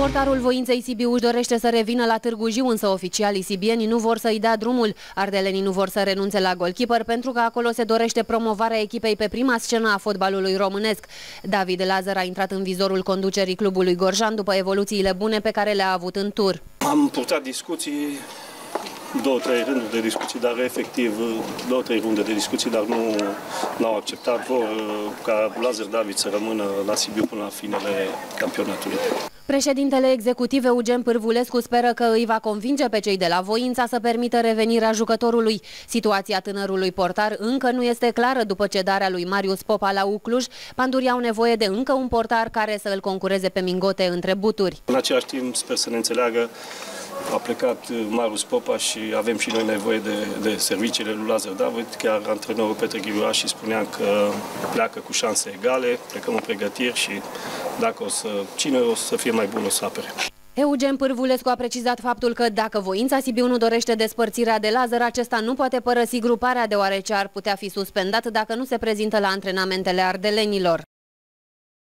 Portarul Voinței Sibiu își dorește să revină la Târgu Jiu, însă oficialii sibieni nu vor să-i dea drumul. Ardelenii nu vor să renunțe la golkeeper pentru că acolo se dorește promovarea echipei pe prima scenă a fotbalului românesc. David Lazar a intrat în vizorul conducerii clubului gorjan după evoluțiile bune pe care le-a avut în tur. Am purtat discuții, 2-3 rânduri de discuții, dar efectiv 2-3 runde de discuții, dar nu au acceptat. Vor ca Lazar David să rămână la Sibiu până la finele campionatului. Președintele executiv Eugen Pârvulescu speră că îi va convinge pe cei de la Voința să permită revenirea jucătorului. Situația tânărului portar încă nu este clară după cedarea lui Marius Popa la Cluj. Pandurii au nevoie de încă un portar care să îl concureze pe Mingote între buturi. În același timp sper să ne înțeleagă. A plecat Marius Popa și avem și noi nevoie de serviciile lui Lazar David. Chiar antrenorul Petre Ghiuraș și spunea că pleacă cu șanse egale, plecăm în pregătiri și dacă cine o să fie mai bun o să apere. Eugen Pârvulescu a precizat faptul că dacă Voința Sibiu nu dorește despărțirea de Lazar, acesta nu poate părăsi gruparea deoarece ar putea fi suspendat dacă nu se prezintă la antrenamentele ardelenilor.